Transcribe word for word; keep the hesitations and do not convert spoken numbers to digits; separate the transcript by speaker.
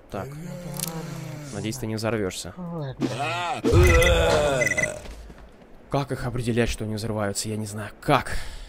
Speaker 1: Так. Надеюсь, ты не взорвешься. Как их определять, что они взрываются, я не знаю. Как?